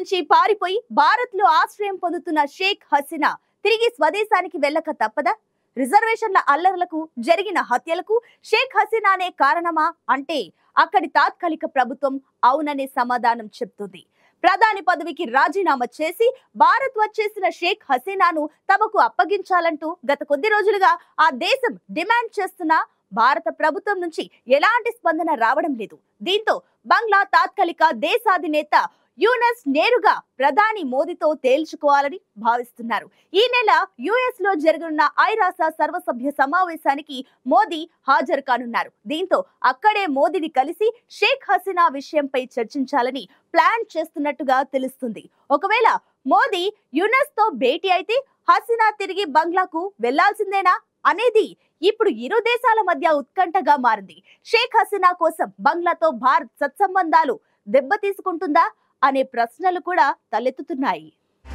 నుంచి పారిపోయి భారత్లో ఆశ్రయం పొందుతున్న షేక్ హసీనా తిరిగి స్వదేశానికి వెళ్ళక తప్పదా? రిజర్వేషన్ల అల్లర్లకు జరిగిన హత్యలకు షేక్ హసీనానే కారణమా అంటే అక్కడి తాత్కాలిక ప్రభుత్వం అవుననే సమాధానం చెప్తుంది. ప్రధాని పదవికి రాజీనామా చేసి భారత్ వచ్చేసిన షేక్ హసీనాను తమకు అప్పగించాలంటూ గత కొద్ది రోజులుగా ఆ దేశం డిమాండ్ చేస్తున్నా భారత ప్రభుత్వం నుంచి ఎలాంటి స్పందన రావడం లేదు. దీంతో బంగ్లా తాత్కాలిక దేశాధినేత యూనస్ నేరుగా ప్రధాని మోదీతో తేల్చుకోవాలని భావిస్తున్నారు. ఈ నెల యుఎస్ లో జరగనున్న ఐరాస సర్వసభ్య సమావేశానికి మోదీ హాజరు కానున్నారు. దీంతో అక్కడే మోదీని కలిసి షేక్ హసీనా విషయంపై చర్చించాలని ప్లాన్ చేస్తున్నట్టుగా తెలుస్తుంది. ఒకవేళ మోదీ యునస్ తో భేటీ అయితే హసీనా తిరిగి బంగ్లాకు వెళ్లాల్సిందేనా అనేది ఇప్పుడు ఇరు దేశాల మధ్య ఉత్కంఠగా మారింది. షేక్ హసీనా కోసం బంగ్లాతో భారత్ సత్సంబంధాలు దెబ్బతీసుకుంటుందా అనే ప్రశ్నలు కూడా తలెత్తుతున్నాయి.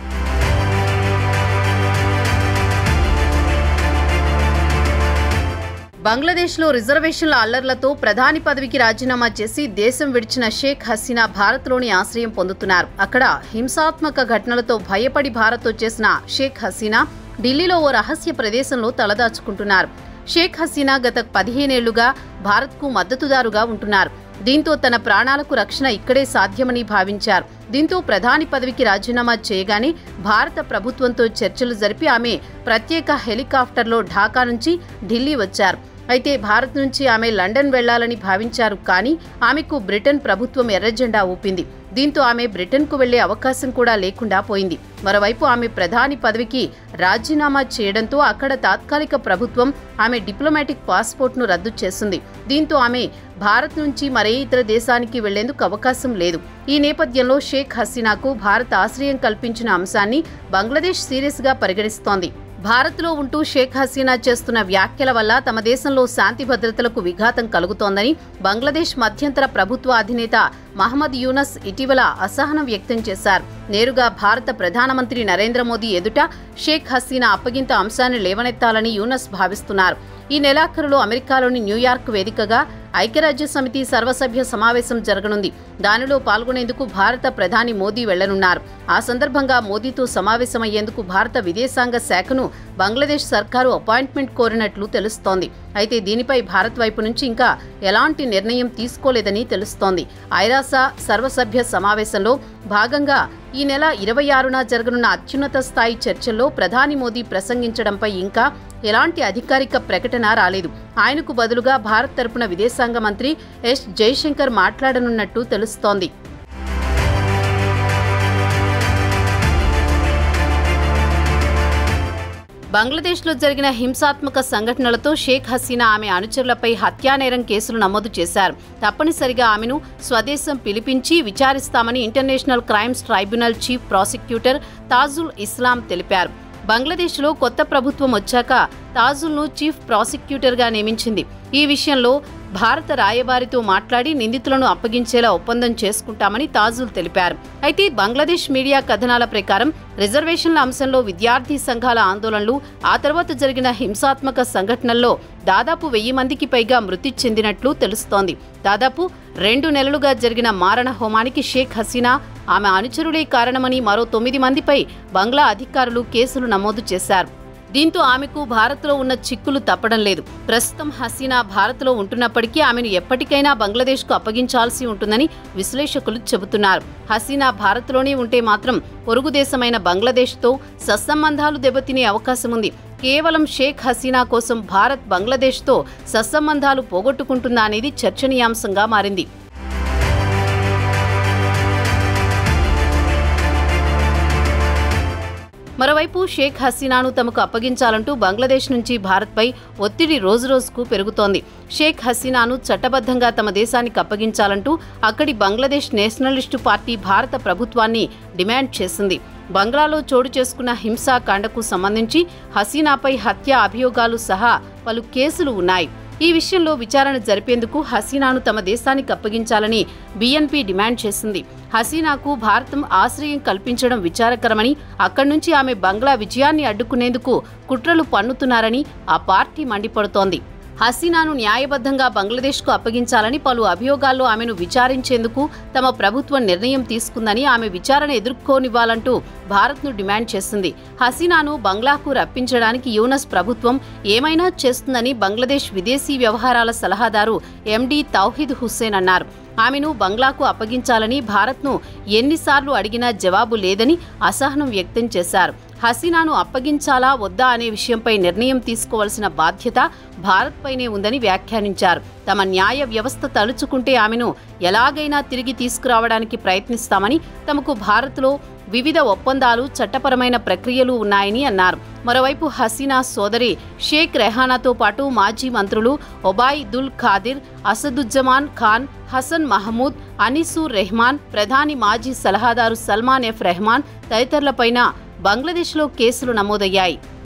బంగ్లాదేశ్లో రిజర్వేషన్ల అల్లర్లతో ప్రధాని పదవికి రాజీనామా చేసి దేశం విడిచిన షేక్ హసీనా భారత్లోని ఆశ్రయం పొందుతున్నారు. అక్కడ హింసాత్మక ఘటనలతో భయపడి భారత్ వచ్చేసిన షేక్ హసీనా ఢిల్లీలో ఓ రహస్య ప్రదేశంలో తలదాచుకుంటున్నారు. షేక్ హసీనా గత 15 ఏళ్లుగా భారత్కు మద్దతుదారుగా ఉంటున్నారు. దీంతో తన ప్రాణాలకు రక్షణ ఇక్కడే సాధ్యమని భావించారు. దీంతో ప్రధాని పదవికి రాజీనామా చేయగానే భారత ప్రభుత్వంతో చర్చలు జరిపి ఆమె ప్రత్యేక హెలికాప్టర్లో ఢాకా నుంచి ఢిల్లీ వచ్చారు. అయితే భారత్ నుంచి ఆమె లండన్ వెళ్లాలని భావించారు. కానీ ఆమెకు బ్రిటన్ ప్రభుత్వం ఎర్రజెండా ఊపింది. దీంతో ఆమె బ్రిటన్కు వెళ్లే అవకాశం కూడా లేకుండా పోయింది. మరోవైపు ఆమె ప్రధాని పదవికి రాజీనామా చేయడంతో అక్కడ తాత్కాలిక ప్రభుత్వం ఆమె డిప్లొమాటిక్ పాస్పోర్ట్ను రద్దు చేసింది. దీంతో ఆమె భారత్ నుంచి మరే ఇతర దేశానికి వెళ్లేందుకు అవకాశం లేదు. ఈ నేపథ్యంలో షేక్ హసీనాకు భారత్ ఆశ్రయం కల్పించిన అంశాన్ని బంగ్లాదేశ్ సీరియస్గా పరిగణిస్తోంది. భారత్లో ఉంటూ షేక్ హసీనా చేస్తున్న వ్యాఖ్యల వల్ల తమ దేశంలో శాంతి భద్రతలకు విఘాతం కలుగుతోందని బంగ్లాదేశ్ మధ్యంతర ప్రభుత్వ అధినేత మహమ్మద్ యూనస్ ఇటీవల అసహనం వ్యక్తం చేశారు. నేరుగా భారత ప్రధానమంత్రి నరేంద్ర మోదీ ఎదుట షేక్ హసీనా అప్పగింత అంశాన్ని లేవనెత్తాలని యూనస్ భావిస్తున్నారు. ఈ నెలాఖరులో అమెరికాలోని న్యూయార్క్ వేదికగా ఐక్యరాజ్య సమితి సర్వసభ్య సమావేశం జరగనుంది. దానిలో పాల్గొనేందుకు భారత ప్రధాని మోదీ వెళ్లనున్నారు. ఆ సందర్భంగా మోదీతో సమావేశమయ్యేందుకు భారత విదేశాంగ శాఖను బంగ్లాదేశ్ సర్కారు అపాయింట్మెంట్ కోరినట్లు తెలుస్తోంది. అయితే దీనిపై భారత్ వైపు నుంచి ఇంకా ఎలాంటి నిర్ణయం తీసుకోలేదని తెలుస్తోంది. ఐరాస సర్వసభ్య సమావేశంలో భాగంగా ఈ నెల 26న జరగనున్న అత్యున్నత స్థాయి చర్చల్లో ప్రధాని మోదీ ప్రసంగించడంపై ఇంకా ఎలాంటి అధికారిక ప్రకటన రాలేదు. ఆయనకు బదులుగా భారత్ తరపున విదేశాంగ మంత్రి ఎస్ జైశంకర్ మాట్లాడనున్నట్టు తెలుస్తోంది. బంగ్లాదేశ్లో జరిగిన హింసాత్మక సంఘటనలతో షేక్ హసీనా ఆమె అనుచరులపై హత్యానేరం కేసులు నమోదు చేశారు. తప్పనిసరిగా ఆమెను స్వదేశం పిలిపించి విచారిస్తామని international crimes tribunal chief prosecutor Tajul Islam తెలిపారు. బంగ్లాదేశ్లో కొత్త ప్రభుత్వం వచ్చాక తాజుల్ను చీఫ్ ప్రాసిక్యూటర్గా నియమించింది. ఈ విషయంలో భారత రాయబారితో మాట్లాడి నిందితులను అప్పగించేలా ఒప్పందం చేసుకుంటామని తాజుల్ తెలిపారు. అయితే బంగ్లాదేశ్ మీడియా కథనాల ప్రకారం రిజర్వేషన్ల అంశంలో విద్యార్థి సంఘాల ఆందోళనలు, ఆ తర్వాత జరిగిన హింసాత్మక సంఘటనల్లో దాదాపు 1000 మందికి పైగా మృతి చెందినట్లు తెలుస్తోంది. దాదాపు 2 నెలలుగా జరిగిన మారణ హోమానికి షేక్ హసీనా, ఆమె అనుచరులే కారణమని మరో 9 మందిపై బంగ్లా అధికారులు కేసులు నమోదు చేశారు. దీంతో ఆమెకు భారత్లో ఉన్న చిక్కులు తప్పడం లేదు. ప్రస్తుతం హసీనా భారత్లో ఉంటున్నప్పటికీ ఆమెను ఎప్పటికైనా బంగ్లాదేశ్కు అప్పగించాల్సి ఉంటుందని విశ్లేషకులు చెబుతున్నారు. హసీనా భారత్లోనే ఉంటే మాత్రం పొరుగు దేశమైన బంగ్లాదేశ్తో సత్సంబంధాలు దెబ్బతినే అవకాశం ఉంది. కేవలం షేక్ హసీనా కోసం భారత్ బంగ్లాదేశ్తో సత్సంబంధాలు పోగొట్టుకుంటుందా అనేది చర్చనీయాంశంగా మారింది. మరోవైపు షేక్ హసీనాను తమకు అప్పగించాలంటూ బంగ్లాదేశ్ నుంచి భారత్పై ఒత్తిడి రోజురోజుకు పెరుగుతోంది. షేక్ హసీనాను చట్టబద్ధంగా తమ దేశానికి అప్పగించాలంటూ అక్కడి బంగ్లాదేశ్ నేషనలిస్టు పార్టీ భారత ప్రభుత్వాన్ని డిమాండ్ చేసింది. బంగ్లాలో చోటు చేసుకున్న హింసాకాండకు సంబంధించి హసీనాపై హత్య అభియోగాలు సహా పలు కేసులు ఉన్నాయి. ఈ విషయంలో విచారణ జరిపేందుకు హసీనాను తమ దేశానికి అప్పగించాలని బీఎన్పీ డిమాండ్ చేసింది. హసీనాకు భారతం ఆశ్రయం కల్పించడం విచారకరమని, అక్కడి నుంచి ఆమె బంగ్లా విజయాన్ని అడ్డుకునేందుకు కుట్రలు పన్నుతున్నారని ఆ పార్టీ మండిపడుతోంది. హసీనాను న్యాయబద్ధంగా బంగ్లాదేశ్కు అప్పగించాలని పలు అభియోగాల్లో ఆమెను విచారించేందుకు తమ ప్రభుత్వం నిర్ణయం తీసుకుందని, ఆమె విచారణ ఎదుర్కోనివ్వాలంటూ భారత్ను డిమాండ్ చేసింది. హసీనాను బంగ్లాకు రప్పించడానికి యూనస్ ప్రభుత్వం ఏమైనా చేస్తుందని బంగ్లాదేశ్ విదేశీ వ్యవహారాల సలహాదారు ఎండి తౌహీద్ హుస్సేన్ అన్నారు. ఆమెను బంగ్లాకు అప్పగించాలని భారత్ను ఎన్నిసార్లు అడిగినా జవాబు లేదని అసహనం వ్యక్తం చేశారు. హసీనాను అప్పగించాలా వద్దా అనే విషయంపై నిర్ణయం తీసుకోవాల్సిన బాధ్యత భారత్పైనే ఉందని వ్యాఖ్యానించారు. తమ న్యాయ వ్యవస్థ తలుచుకుంటే ఆమెను ఎలాగైనా తిరిగి తీసుకురావడానికి ప్రయత్నిస్తామని, తమకు భారత్లో వివిధ ఒప్పందాలు, చట్టపరమైన ప్రక్రియలు ఉన్నాయని అన్నారు. మరోవైపు హసీనా సోదరి షేక్ రెహానాతో పాటు మాజీ మంత్రులు ఒబాయిదుల్ ఖాదిర్, అసదుజ్జమాన్ ఖాన్, హసన్ మహమూద్, అనిసూర్ రెహమాన్, ప్రధాని మాజీ సలహాదారు సల్మాన్ ఎఫ్ రెహమాన్ తదితరులపైన బంగ్లాదేశ్లో కేసులు నమోదయ్యాయి.